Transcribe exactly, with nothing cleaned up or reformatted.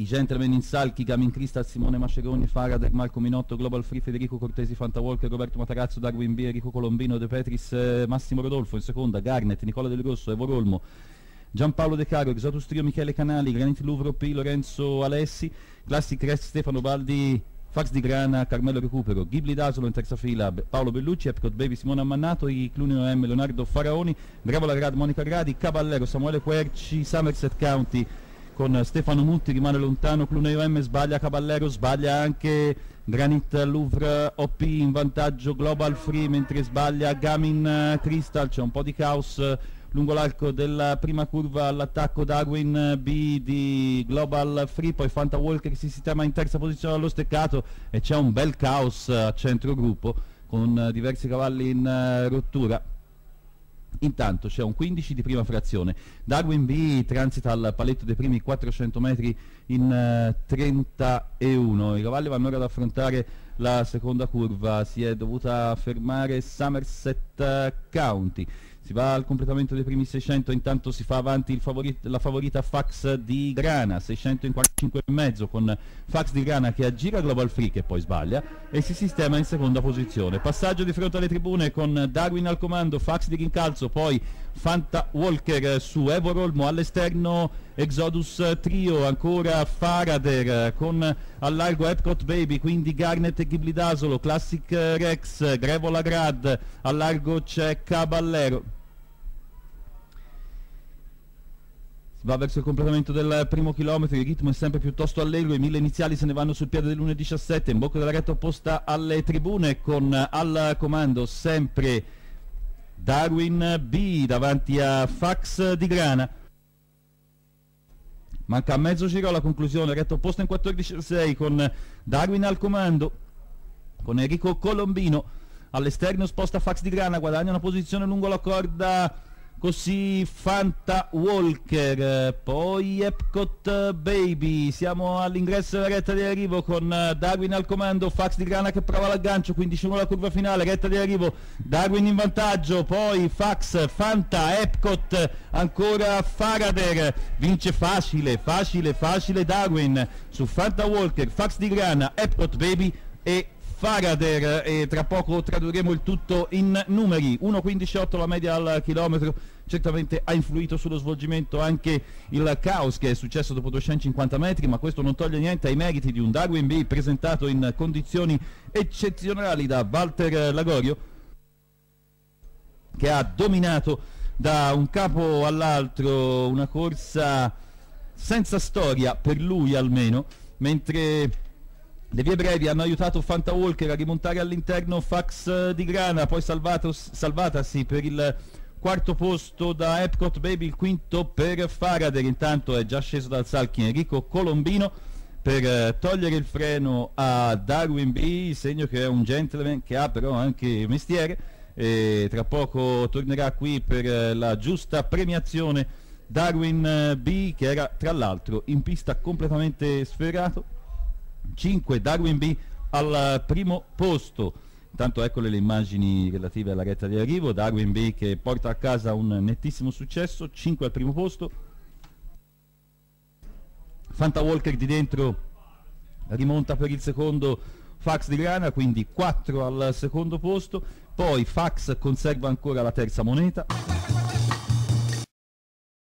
i Gentleman in Salchi, Gamin Crystal, Simone Maceroni, Faraday, Marco Minotto, Global Free, Federico Cortesi, Fanta Walker, Roberto Matarazzo, Darwin B, Enrico Colombino, De Petris, eh, Massimo Rodolfo in seconda, Garnet, Nicola Del Rosso, Evo Rolmo, Giampaolo De Caro, Exodus Trio, Michele Canali, Granit Louvre P, Lorenzo Alessi, Classic Rest, Stefano Baldi, Fax di Grana, Carmelo Recupero, Ghibli Dasolo in terza fila, Paolo Bellucci, Epcot Baby, Simone Ammannato, i Clunio M, Leonardo Faraoni, Gravola Grad, Monica Gradi, Caballero, Samuele Querci, Somerset County con Stefano Mutti, rimane lontano, Clunio M, sbaglia Caballero, sbaglia anche Granit Louvre O P in vantaggio, Global Free mentre sbaglia Gamin Crystal, c'è un po' di caos lungo l'arco della prima curva all'attacco, Darwin B di Global Free, poi Fanta Walker si sistema in terza posizione allo steccato e c'è un bel caos a centro gruppo con diversi cavalli in uh, rottura. Intanto c'è un quindici di prima frazione, Darwin B transita al paletto dei primi quattrocento metri in uh, trenta e uno, i cavalli vanno ora ad affrontare la seconda curva, si è dovuta fermare Somerset County. Si va al completamento dei primi seicento, intanto si fa avanti il favorit la favorita Fax di Grana, seicento in quarantacinque e mezzo con Fax di Grana che aggira Global Free che poi sbaglia e si sistema in seconda posizione. Passaggio di fronte alle tribune con Darwin al comando, Fax di rincalzo, poi Fanta Walker su Evo Rolmo, all'esterno Exodus Trio, ancora Faraday con al largo Epcot Baby, quindi Garnet e Ghibli Dasolo, Classic Rex, Grevola Grad, al largo c'è Caballero. Va verso il completamento del primo chilometro, il ritmo è sempre piuttosto allegro, i mille iniziali se ne vanno sul piede dell'uno e diciassette, in bocca della retta opposta alle tribune con al comando sempre Darwin B davanti a Fax di Grana. Manca mezzo giro alla conclusione, retta opposta in quattordici e sei con Darwin al comando, con Enrico Colombino all'esterno sposta Fax di Grana, guadagna una posizione lungo la corda così Fanta Walker, poi Epcot Baby, siamo all'ingresso della retta di arrivo con Darwin al comando, Fax di Grana che prova l'aggancio, quindici la curva finale, retta di arrivo, Darwin in vantaggio, poi Fax, Fanta, Epcot, ancora Faraday, vince facile, facile, facile Darwin su Fanta Walker, Fax di Grana, Epcot Baby e Faraday, e tra poco tradurremo il tutto in numeri. uno quindici otto la media al chilometro, certamente ha influito sullo svolgimento anche il caos che è successo dopo duecentocinquanta metri, ma questo non toglie niente ai meriti di un Darwin B presentato in condizioni eccezionali da Walter Lagorio, che ha dominato da un capo all'altro una corsa senza storia per lui almeno, mentre le vie brevi hanno aiutato Fanta Walker a rimontare all'interno Fax di Grana, poi salvato, salvatasi per il quarto posto da Epcot Baby, il quinto per Faraday. Intanto è già sceso dal salchi Enrico Colombino per eh, togliere il freno a Darwin B, segno che è un gentleman che ha però anche mestiere, e tra poco tornerà qui per eh, la giusta premiazione Darwin eh, B, che era tra l'altro in pista completamente sferato. cinque Darwin B al primo posto, intanto eccole le immagini relative alla retta di arrivo, Darwin B che porta a casa un nettissimo successo, cinque al primo posto, Fanta Walker di dentro rimonta per il secondo Fax di Grana, quindi quattro al secondo posto, poi Fax conserva ancora la terza moneta.